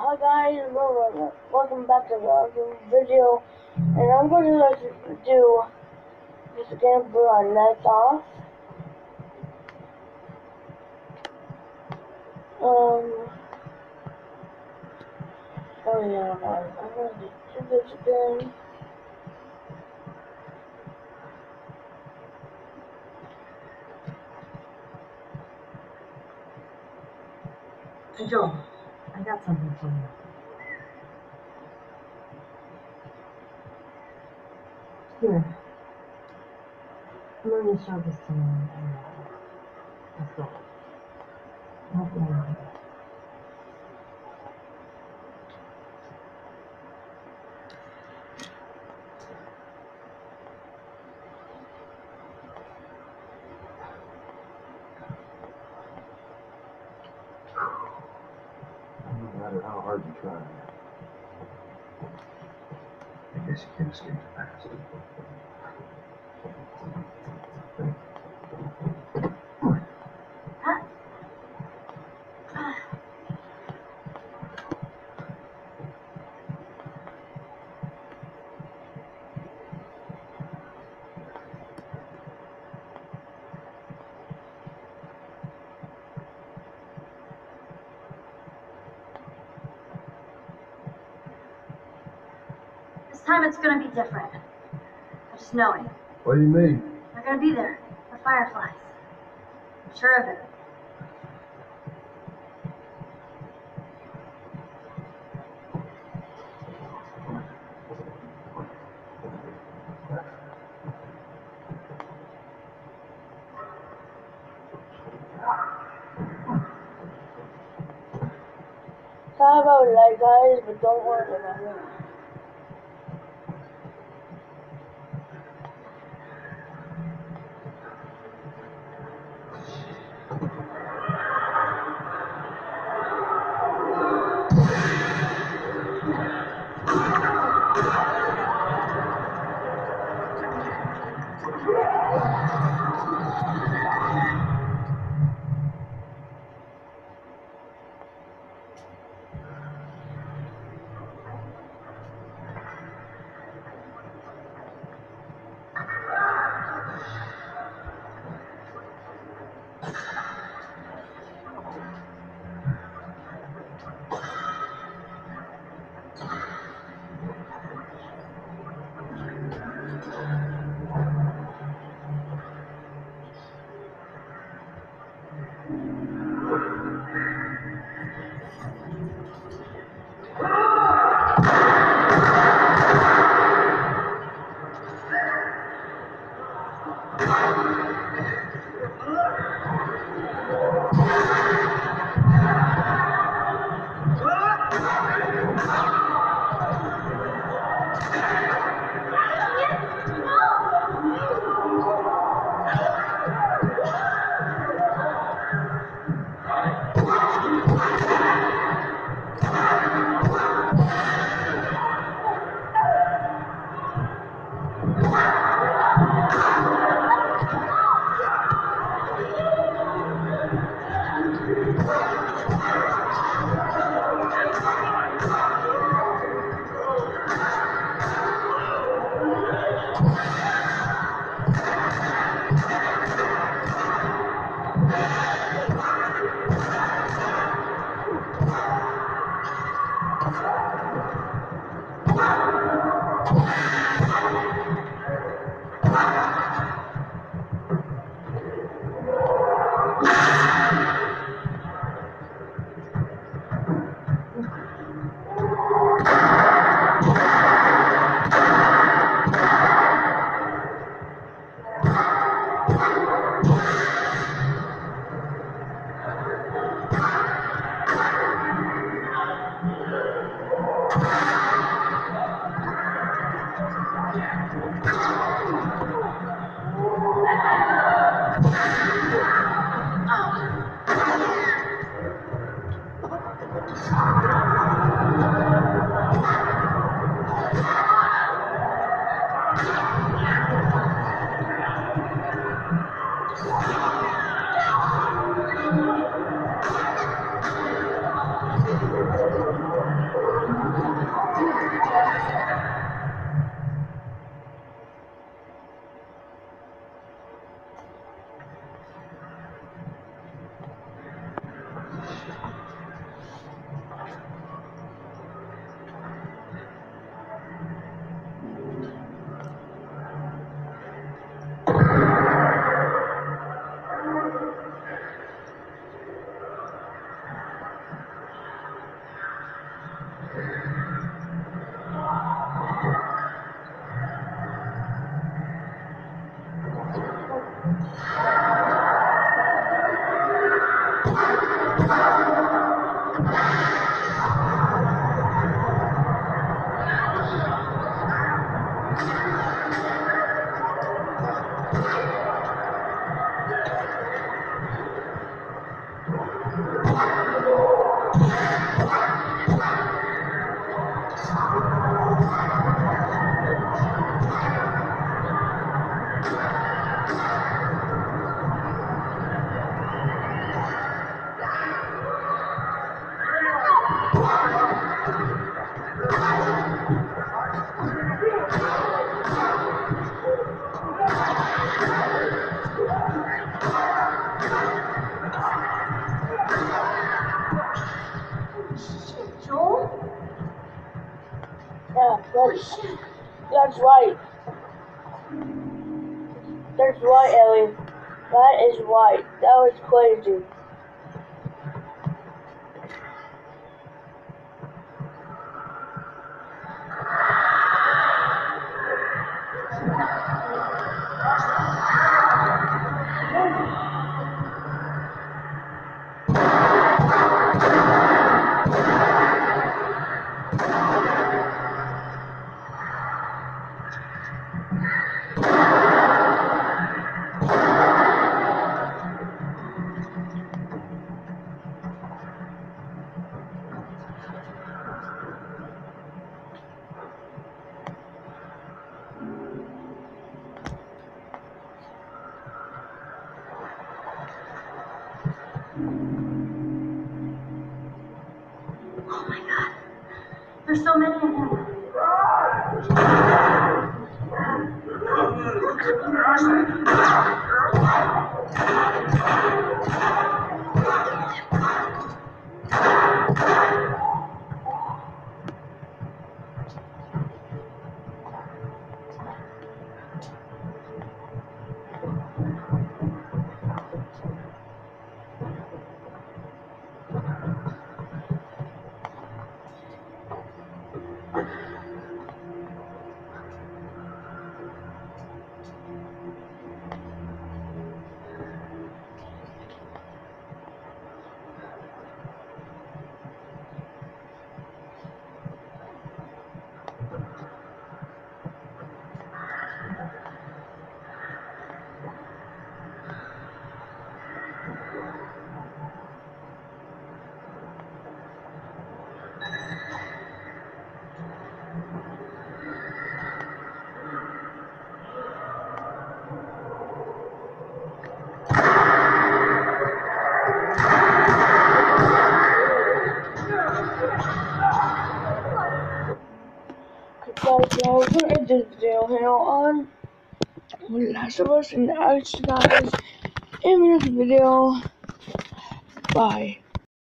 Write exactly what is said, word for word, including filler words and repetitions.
Hi guys, welcome welcome back to the other video, and I'm going to do just again put our nets off. Um, oh yeah, guys, I'm going to do this again. Hey Joe, I got something for you. Here. I'm going to show this to you. And, uh, let's go. Help me out. No matter how hard you try, I guess you can't escape the past. This time it's gonna be different. I just know it. What do you mean? They're gonna be there. The fireflies. I'm sure of it. Sorry about that, guys, but don't worry about it. Yeah, that's, that's right. That's right, Ellie. That is right. That was crazy. Oh my god. There's so many of them. Guys, now we're gonna end this video here on Last of Us, and I'll see you guys in the next video. Bye.